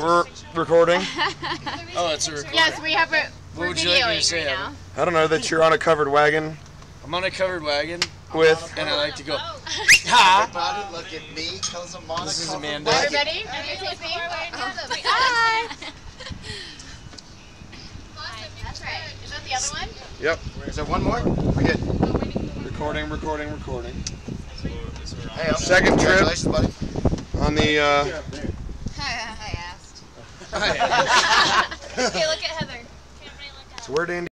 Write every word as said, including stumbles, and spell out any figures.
We're recording. Oh, it's a recording. Yes, we have a. What We're would you like me to videoing say, right now. Evan? I don't know that you're on a covered wagon I'm on a covered wagon, with. and I like to go. Ha! Everybody, look at me, because I'm on This a is covered Amanda. wagon. Everybody, everybody, Hi. That's right. Is that the other one? Yep. Is there one more? We're good. Recording, recording, recording. Hey, I'm Second trip. Congratulations, buddy. On the. Uh, I asked. Hi. Okay, look at Heather. so where, Dandy?